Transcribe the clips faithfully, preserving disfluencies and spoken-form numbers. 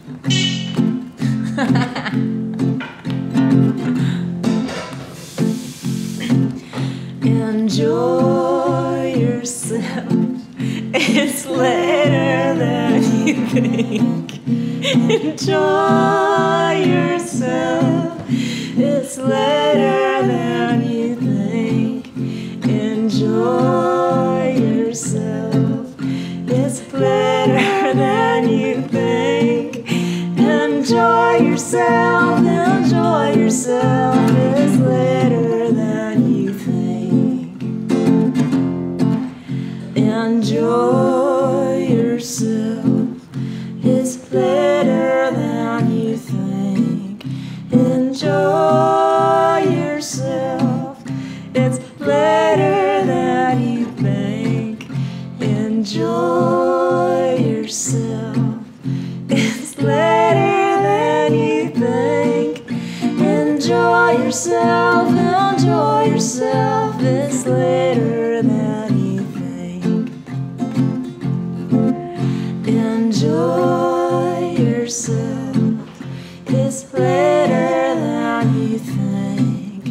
Enjoy yourself. It's later than you think. Enjoy yourself. It's later than you think. Enjoy yourself. It's later than you think. Enjoy yourself. Enjoy yourself. It's later than you think. Enjoy yourself. It's later than you think. Enjoy yourself. It's later than you think. Enjoy yourself. It's later than you think. Enjoy yourself. Enjoy yourself. It's later than you think. Enjoy yourself. It's later than you think.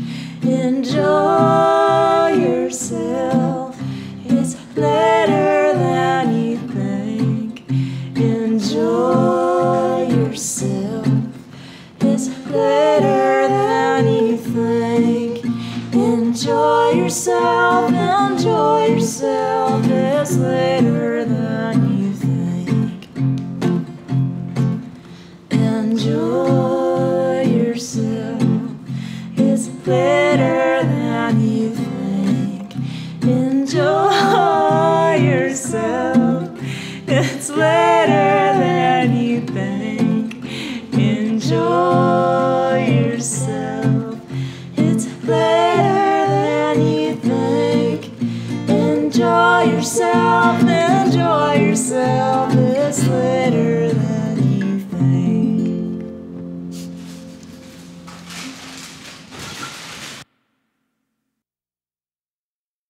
Enjoy yourself. It's later than you think. Enjoy yourself. It's later than you think. Enjoy yourself. Enjoy yourself. It's later than you think. Enjoy yourself. It's later than you think. Enjoy yourself. It's later than you think. Enjoy yourself. It's later than you think. Enjoy yourself. Enjoy yourself. It's later.